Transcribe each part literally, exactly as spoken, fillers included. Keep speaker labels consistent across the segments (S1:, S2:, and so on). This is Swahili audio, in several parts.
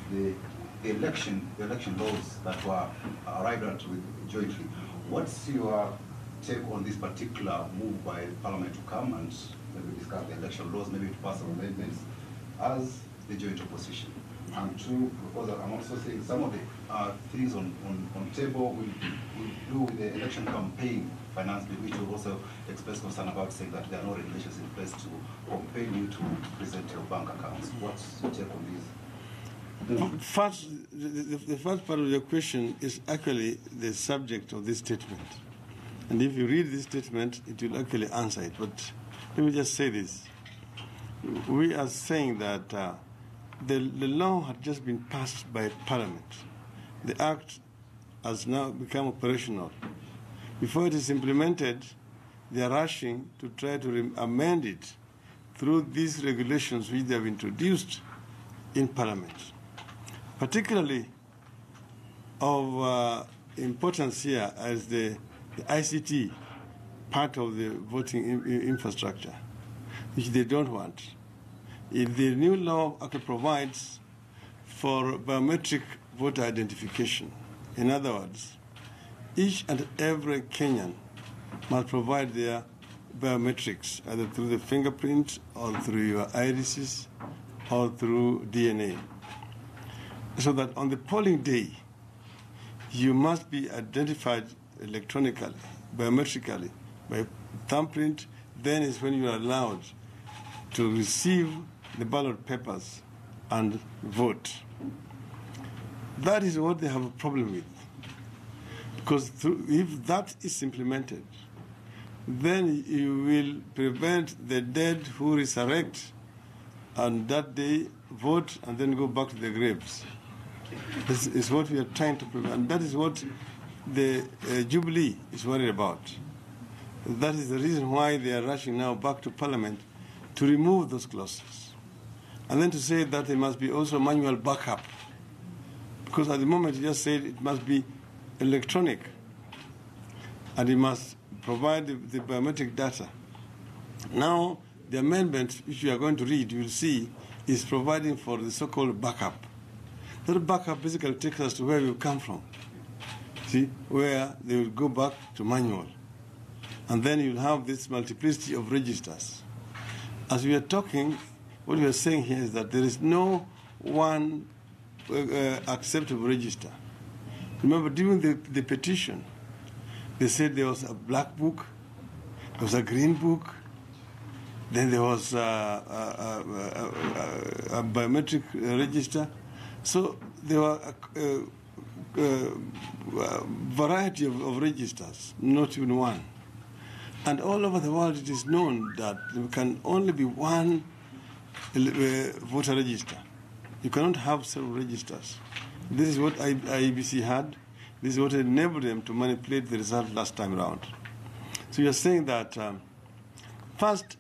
S1: the, the election the election laws that were arrived at with jointly. What's your take on this particular move by Parliament to come and maybe discuss the election laws, maybe to pass some amendments as the joint opposition? And two, because I'm also saying some of the uh, things on, on, on table will, will do with the election campaign finance bill, which will also express concern about, saying that there are no regulations in place to compel you to present your bank accounts. What's your take on this?
S2: First, the, the, the first part of your question is actually the subject of this statement. And if you read this statement, it will actually answer it. But let me just say this. We are saying that uh, the, the law had just been passed by Parliament. The Act has now become operational. Before it is implemented, they are rushing to try to amend it through these regulations which they have introduced in Parliament. Particularly of uh, importance here as the, the I C T part of the voting in, infrastructure, which they don't want. If the new law actually provides for biometric voter identification, in other words, each and every Kenyan must provide their biometrics, either through the fingerprint or through your irises or through D N A. So that on the polling day, you must be identified electronically, biometrically, by thumbprint. Then is when you are allowed to receive the ballot papers and vote. That is what they have a problem with. Because through, if that is implemented, then you will prevent the dead who resurrect and that day vote and then go back to their graves. This is what we are trying to prevent. And that is what the uh, Jubilee is worried about. That is the reason why they are rushing now back to Parliament to remove those clauses. And then to say that there must be also manual backup. Because at the moment you just said it must be electronic. And it must provide the, the biometric data. Now, the amendment which you are going to read, you will see, is providing for the so-called backup. That backup basically takes us to where we come from. See, where they will go back to manual. And then you'll have this multiplicity of registers. As we are talking, what we are saying here is that there is no one uh, uh, acceptable register. Remember, during the, the petition, they said there was a black book, there was a green book, then there was a, a, a, a, a biometric register. So there were a, a, a variety of, of registers, not even one. And all over the world it is known that there can only be one uh, voter register. You cannot have several registers. This is what I B C had. This is what enabled them to manipulate the result last time around. So you're saying that um, first,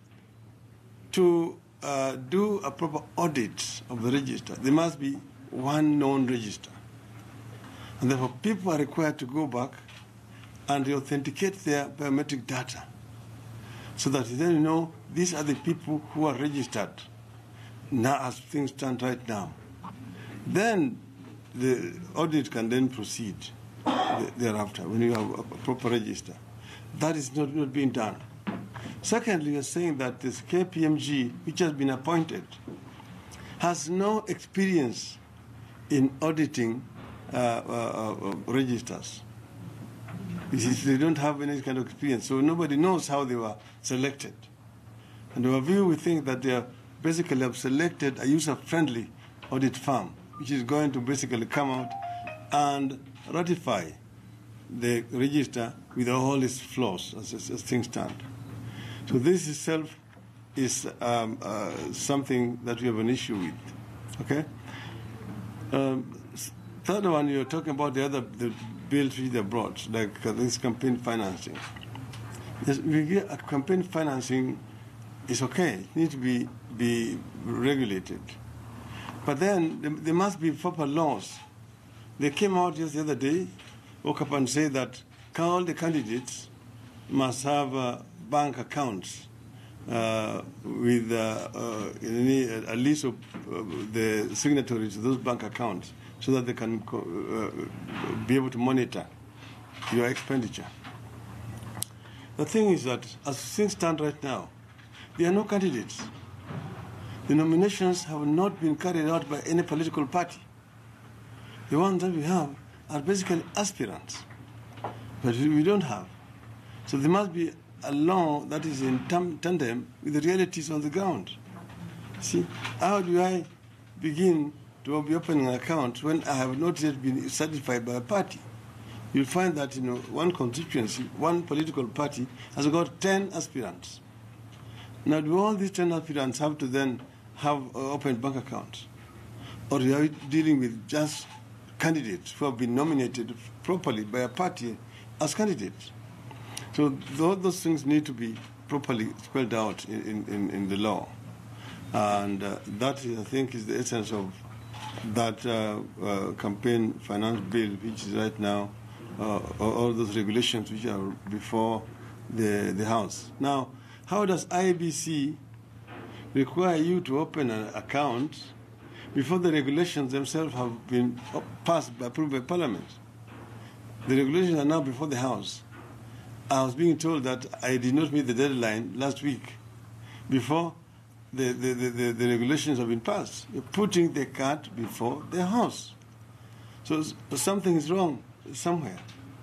S2: to uh, do a proper audit of the register, there must be one known register. And therefore people are required to go back and authenticate their biometric data so that then you know these are the people who are registered now as things stand right now. Then the audit can then proceed thereafter when you have a proper register. That is not, not being done. Secondly, you're saying that this K P M G, which has been appointed, has no experience in auditing uh, uh, uh, registers. They don't have any kind of experience, so nobody knows how they were selected. And our view, we think that they are basically have selected a user-friendly audit firm, which is going to basically come out and ratify the register with all its flaws as, as, as things stand. So this itself is um, uh, something that we have an issue with. Okay. Um, third one, you're talking about the other the bills which they brought, like uh, this campaign financing. Yes, we get, uh, campaign financing is okay. It needs to be be regulated, but then there, there must be proper laws. They came out just the other day, woke up and said that all the candidates must have uh, bank accounts uh, with uh, uh, any, a list of uh, the signatories to those bank accounts so that they can uh, be able to monitor your expenditure. The thing is that as things stand right now, there are no candidates. The nominations have not been carried out by any political party. The ones that we have are basically aspirants, but we don't have. So there must be a law that is in tandem with the realities on the ground. See, how do I begin to be opening an account when I have not yet been certified by a party? You'll find that, you know, one constituency, one political party has got ten aspirants. Now, do all these ten aspirants have to then have uh, open bank accounts? Or are we dealing with just candidates who have been nominated properly by a party as candidates? So all those things need to be properly spelled out in, in, in the law. And uh, that, is, I think, is the essence of that uh, uh, campaign finance bill, which is right now, uh, all those regulations which are before the, the House. Now, how does I B C require you to open an account before the regulations themselves have been passed, approved by Parliament? The regulations are now before the House. I was being told that I did not meet the deadline last week before the, the, the, the, the regulations have been passed. You're putting the cart before the House. So something is wrong somewhere.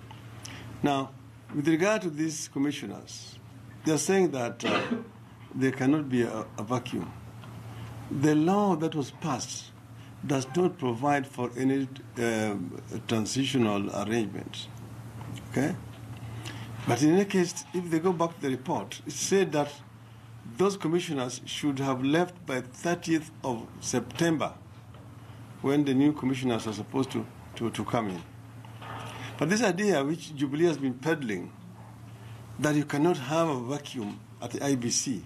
S2: Now, with regard to these commissioners, they're saying that uh, there cannot be a, a vacuum. The law that was passed does not provide for any uh, transitional arrangements. Okay? But in any case, if they go back to the report, it said that those commissioners should have left by thirtieth of September, when the new commissioners are supposed to, to, to come in. But this idea, which Jubilee has been peddling, that you cannot have a vacuum at the I B C,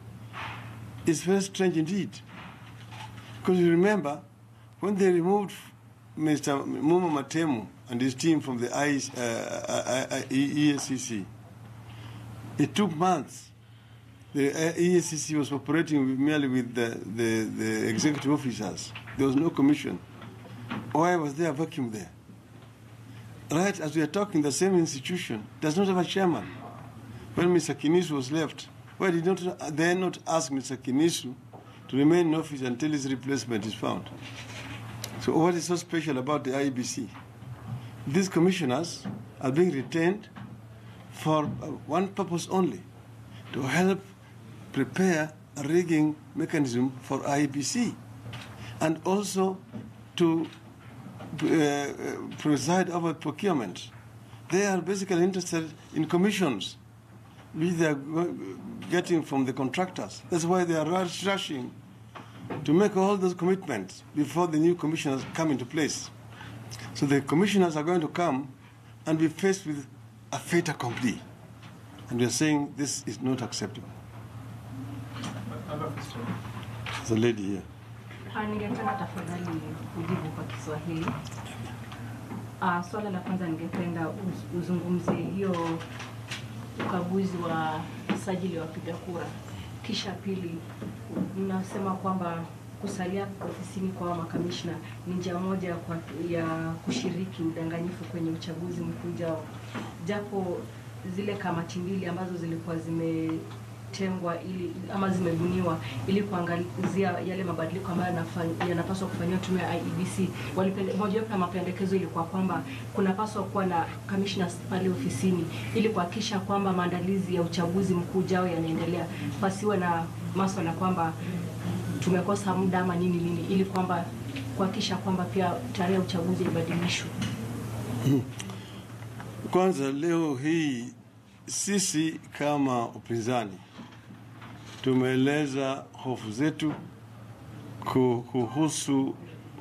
S2: is very strange indeed. Because you remember, when they removed Mister Muma Matemu and his team from the E A C C, it took months. The E A C C was operating with, merely with the, the, the executive officers. There was no commission. Why was there a vacuum there? Right as we are talking, the same institution does not have a chairman. When Mister Kinisu was left, why did not they not ask Mister Kinisu to remain in office until his replacement is found? So what is so special about the I B C? These commissioners are being retained for one purpose only, to help prepare a rigging mechanism for I B C, and also to uh, preside over procurement. They are basically interested in commissions, which they are getting from the contractors. That's why they are rushing to make all those commitments before the new commissioners come into place. So the commissioners are going to come and be faced with a fait accompli. And we are saying this is not acceptable. There's a lady here.
S3: Ningependa tafadhali kujibu kwa Kiswahili. Ah, swala la kwanza ningependa uzungumzie hiyo ukaguzi wa usajili wa wapiga kura. Kisha pili, mnasema kwamba kusalia ofisini kwa makamishna ni njia moja kwa ya kushiriki udanganyifu kwenye uchaguzi mkuu ujao. Japo zile kamati mbili ambazo zilikuwa zimetengwa ili ama zimebuniwa ili kuangalizia yale mabadiliko ambayo yanapaswa kufanywa tume ya I E B C, moja wapo ya mapendekezo ilikuwa kwamba kunapaswa kuwa na commissioners pale ofisini ili kuhakikisha kwamba maandalizi ya uchaguzi mkuu ujao yanaendelea, pasiwe na masuala kwamba tumekosa muda ama nini nini, ili kwamba kuhakikisha kwamba pia tarehe ya uchaguzi ibadilishwe.
S2: Kwanza leo hii sisi kama upinzani tumeeleza hofu zetu kuhusu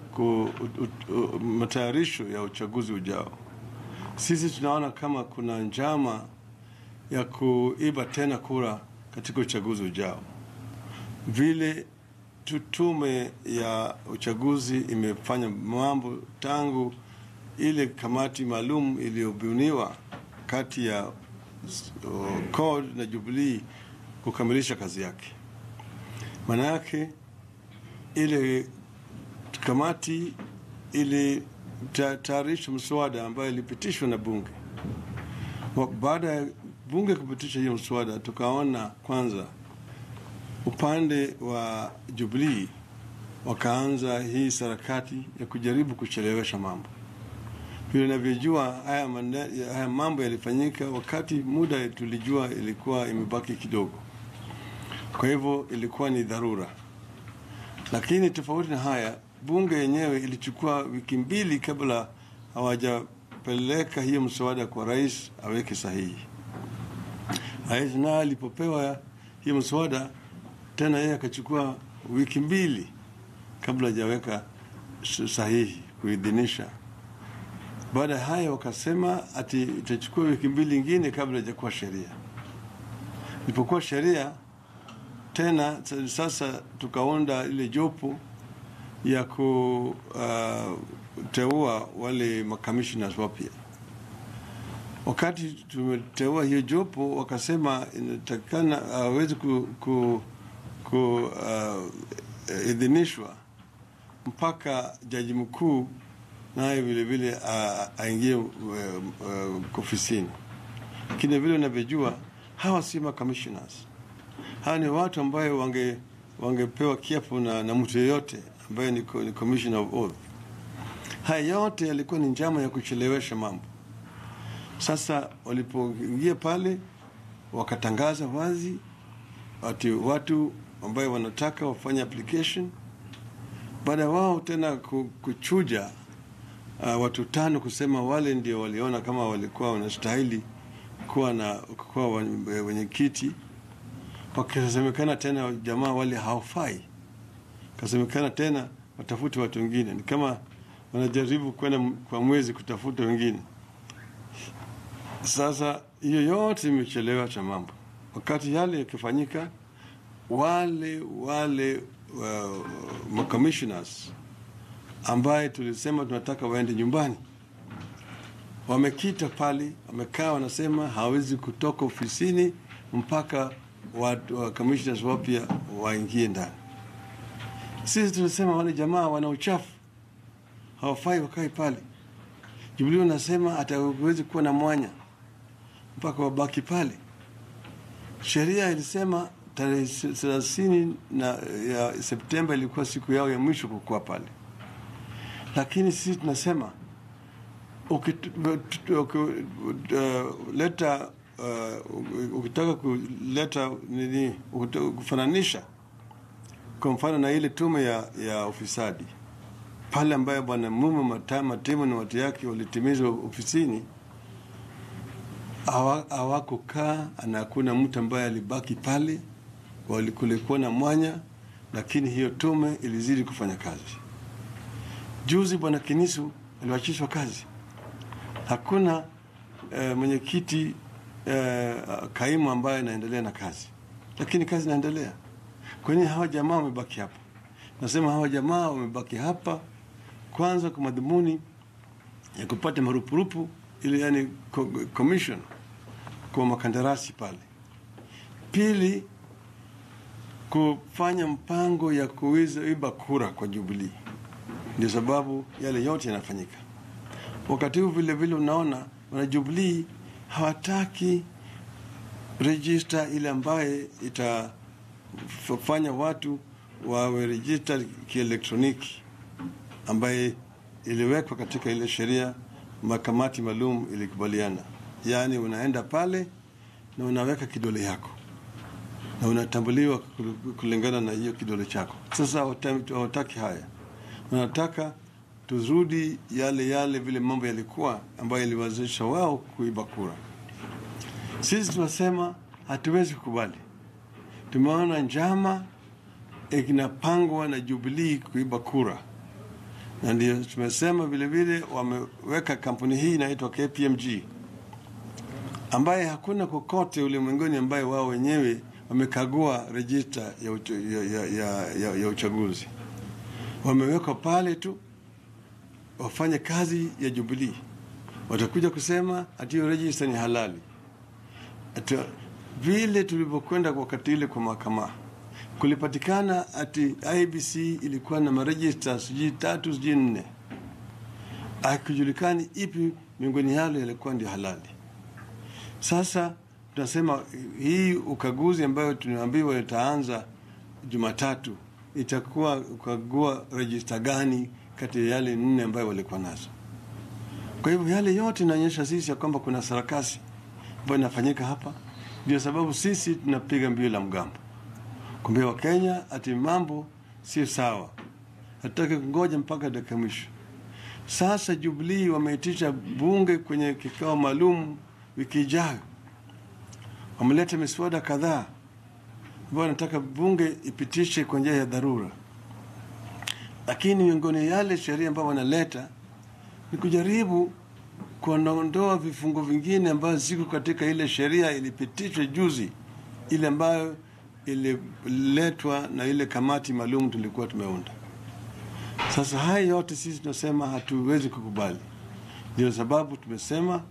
S2: matayarisho ya uchaguzi ujao. Sisi tunaona kama kuna njama ya kuiba tena kura katika uchaguzi ujao. Vile tume ya uchaguzi imefanya mambo tangu ile kamati maalum iliyobuniwa kati ya uh, C O R D na Jubilee kukamilisha kazi yake. Maana yake ile kamati ili tayarisha mswada ambayo ilipitishwa na bunge. Baada ya bunge kupitisha hiyo mswada, tukaona kwanza upande wa Jubilee wakaanza hii sarakati ya kujaribu kuchelewesha mambo. Vile ninavyojua haya, haya mambo yalifanyika wakati muda tulijua ilikuwa imebaki kidogo. Kwa hivyo ilikuwa ni dharura. Lakini tofauti na haya, bunge yenyewe ilichukua wiki mbili kabla hawajapeleka hiyo mswada kwa rais aweke sahihi. Rais naye alipopewa hiyo mswada, tena yeye akachukua wiki mbili kabla hajaweka sahihi kuidhinisha. Baada ya hayo wakasema ati itachukua wiki mbili nyingine kabla hajakuwa sheria. Ilipokuwa sheria tena, sasa tukaunda ile jopo ya kuteua uh, wale makamishna wapya. Wakati tumeteua hiyo jopo, wakasema inatakana hawezi uh, ku, ku, ku uh, idhinishwa mpaka jaji mkuu naye vile vile aingie uh, uh, ofisini. Lakini vile unavyojua, hawa si commissioners. Hawa ni watu ambao wange wangepewa kiapo na, na mtu yeyote ambaye ni, ni commissioner of oath. Haya yote yalikuwa ni njama ya kuchelewesha mambo. Sasa walipoingia pale, wakatangaza wazi ati watu ambao wanataka wafanye application. Baada wao tena kuchuja uh, watu tano kusema wale ndio waliona kama walikuwa wanastahili kuwa na kuwa wenye kiti. Wakasemekana tena jamaa wale hawafai. Kasemekana tena watafute watu wengine. Ni kama wanajaribu kwenda kwa mwezi kutafuta wengine. Sasa hiyo yote imechelewa cha mambo. Wakati yale yakifanyika, wale wale uh, commissioners ambaye tulisema tunataka waende nyumbani, wamekita pale, wamekaa wanasema hawezi kutoka ofisini mpaka watu wa commissioners wapya waingie ndani. Sisi tunasema wale jamaa wana uchafu, hawafai wakae pale. Jubilee unasema hatawezi kuwa na mwanya mpaka wabaki pale. Sheria ilisema tarehe thelathini na ya Septemba ilikuwa siku yao ya mwisho kukua pale. Lakini sisi tunasema ukileta uh, ukitaka kuleta nini, kufananisha kwa mfano na ile tume ya, ya ufisadi pale ambaye bwana Mumu Matama Timo na watu yake walitimizwa ofisini, hawakukaa na hakuna mtu ambaye alibaki pale, walikuwa na mwanya, lakini hiyo tume ilizidi kufanya kazi. Juzi bwana Kinisu aliachishwa kazi. Hakuna uh, mwenyekiti uh, kaimu ambaye anaendelea na kazi. Lakini kazi inaendelea. Kwa nini hawa jamaa wamebaki hapa? Nasema hawa jamaa wamebaki hapa kwanza kwa madhumuni ya kupata marupurupu, ili yani commission kwa makandarasi pale. Pili, kufanya mpango ya kuweza iba kura kwa Jubilee. Ndio sababu yale yote yanafanyika. Wakati huu vile vile unaona wana Jubilee hawataki register ile ambaye itafanya watu wawe register kielektroniki ambaye iliwekwa katika ile sheria makamati maalum ilikubaliana. Yaani unaenda pale na unaweka kidole yako na unatambuliwa kulingana na hiyo kidole chako. Sasa hawataki haya. Wanataka tuzudi yale yale vile mambo yalikuwa ambayo iliwezesha wao kuiba kura. Sisi tunasema hatuwezi kukubali. Tumeona njama inapangwa na Jubilee kuiba kura. Na ndio tumesema vile vile wameweka kampuni hii inaitwa K P M G ambaye hakuna kokote ulimwenguni ambaye wao wenyewe wamekagua register ya, uch ya, ya, ya, ya, ya uchaguzi. Wameweka pale tu wafanye kazi ya Jubilee. Watakuja kusema ati hiyo register ni halali. Ati vile tulivyokwenda wakati ile kwa mahakama, kulipatikana ati I B C ilikuwa na marejista sijui tatu sijui nne, hakujulikani ipi miongoni yale yalikuwa ndio halali. Sasa tunasema hii ukaguzi ambayo tunaambiwa itaanza Jumatatu itakuwa ukagua register gani kati ya yale nne ambayo walikuwa nazo. Kwa hivyo yale yote inaonyesha sisi ya kwamba kuna sarakasi ambayo inafanyika hapa. Ndio sababu sisi tunapiga mbio la mgambo kuambia Wakenya ati mambo sio sawa, hatutaki kungoja mpaka dakika mwisho. Sasa Jubilee wameitisha bunge kwenye kikao maalum wiki ijayo, wameleta miswada kadhaa ambayo nataka bunge ipitishe kwa njia ya dharura, lakini miongoni yale sheria ambayo wanaleta ni kujaribu kuondoa vifungu vingine ambayo ziko katika ile sheria ilipitishwa juzi, ile ambayo ililetwa na ile kamati maalum tulikuwa tumeunda. Sasa haya yote sisi tunasema hatuwezi kukubali. Ndio sababu tumesema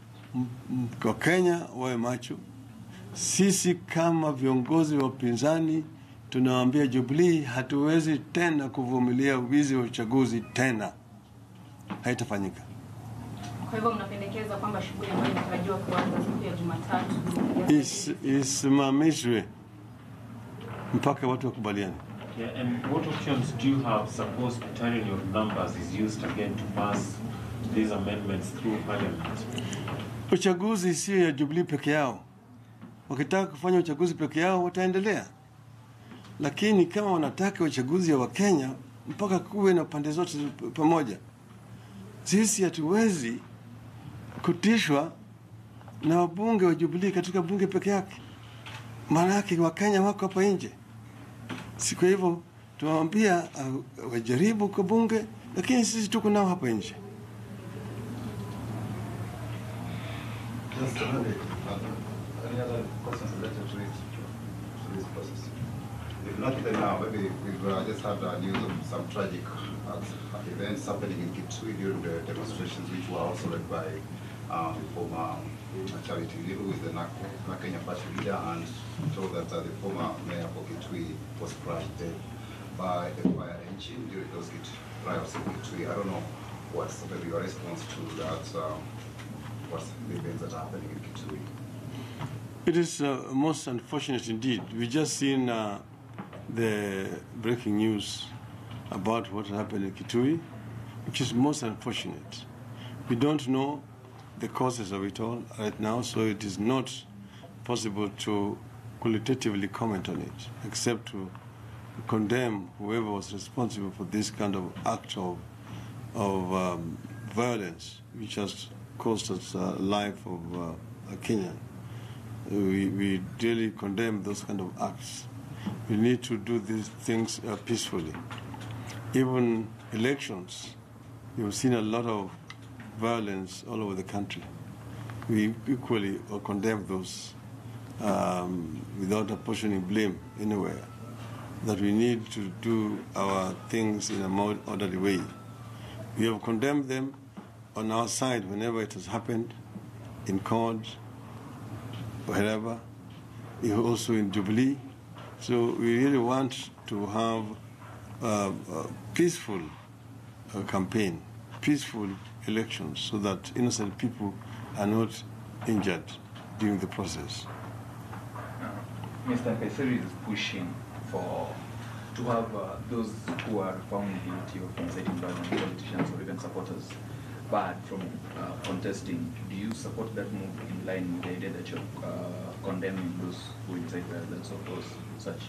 S2: kwa Kenya wawe macho. Sisi kama viongozi wa upinzani tunawaambia Jubilee hatuwezi tena kuvumilia wizi wa uchaguzi tena. Haitafanyika.
S3: Kwa hivyo mnapendekeza kwamba shughuli ambayo inatarajiwa kuanza siku ya Jumatatu
S2: is isimamishwe mpaka watu wakubaliane.
S4: Yeah, and what options do you have suppose battalion your numbers is used again to pass these amendments through parliament?
S2: Uchaguzi sio ya Jubilee peke yao. Wakitaka kufanya uchaguzi peke yao wataendelea. Lakini kama wanataka uchaguzi wa Kenya mpaka kuwe na pande zote pamoja. Sisi hatuwezi kutishwa na wabunge wa Jubilee katika bunge peke yake. Maana yake Wakenya wako hapa nje. Siku hivyo tunawaambia uh, wajaribu kwa bunge, lakini sisi tuko nao hapa nje.
S1: Just another, any other questions related to it, to this process? If not, then uh, maybe we've uh, just had uh, news of some tragic uh, events happening in Kitui during the demonstrations, which were also led by um, former uh, Charity Ngilu, who is the Nakenya Party leader, and told that uh, the former mayor for Kitui was crushed dead by a fire engine during those riots in Kitui. I don't know what's maybe your response to that. Um, what's the events that are happening in Kitui?
S2: It is uh, most unfortunate indeed. We just seen uh, the breaking news about what happened in Kitui, which is most unfortunate. We don't know the causes of it all right now, so it is not possible to qualitatively comment on it, except to condemn whoever was responsible for this kind of act of, of um, violence, which has cost us the uh, life of uh, a Kenyan. We, we really condemn those kind of acts. We need to do these things uh, peacefully. Even elections, you've seen a lot of violence all over the country. We equally condemn those um, without apportioning blame anywhere. That we need to do our things in a more orderly way. We have condemned them on our side whenever it has happened, in court, wherever, also in Jubilee. So we really want to have uh, a peaceful uh, campaign, peaceful elections, so that innocent people are not injured during the process.
S5: Mister Kaiseri is pushing for to have uh, those who are found guilty of inciting violence, politicians or even supporters, barred from uh, contesting. Do you support that move in line with the idea that you're uh, condemning those who incite violence or those such?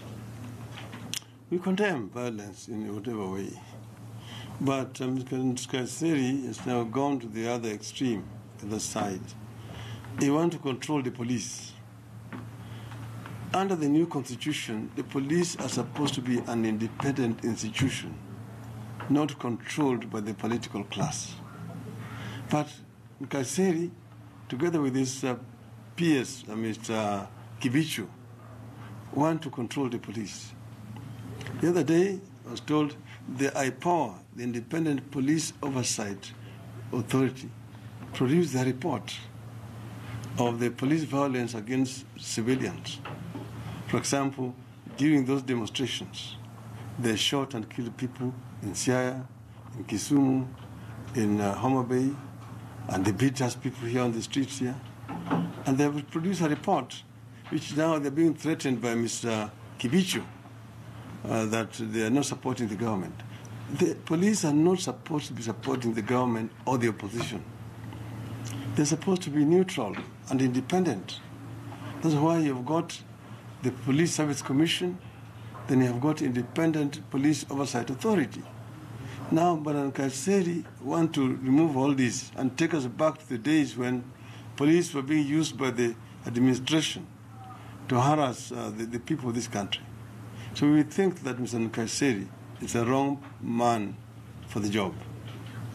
S2: We condemn violence in whatever way. But Mister Um, Kaiseri has now gone to the other extreme, the other side. They want to control the police. Under the new constitution, the police are supposed to be an independent institution, not controlled by the political class. But Kaiseri, together with his uh, peers, uh, Mister Kibichu, want to control the police. The other day, I was told the I P O A, the Independent Police Oversight Authority, produced a report of the police violence against civilians. For example, during those demonstrations, they shot and killed people in Siaya, in Kisumu, in uh, Homa Bay, and they beat us people here on the streets here. And they have produced a report, which now they're being threatened by Mister Kibicho, uh, that they are not supporting the government. The police are not supposed to be supporting the government or the opposition. They're supposed to be neutral and independent. That's why you've got the Police Service Commission, then you have got Independent Police Oversight Authority. Now, Bwana Nkaissery want to remove all this and take us back to the days when police were being used by the administration to harass uh, the, the people of this country. So we think that Mister Nkaissery is the wrong man for the job.